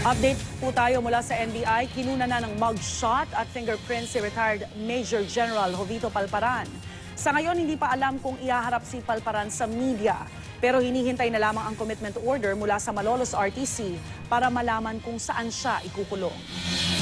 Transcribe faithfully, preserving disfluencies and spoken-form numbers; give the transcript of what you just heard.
Update po tayo mula sa N B I. Kinuna na ng mugshot at fingerprint si retired Major General Jovito Palparan. Sa ngayon, hindi pa alam kung ihaharap si Palparan sa media. Pero hinihintay na lamang ang commitment order mula sa Malolos R T C para malaman kung saan siya ikukulong.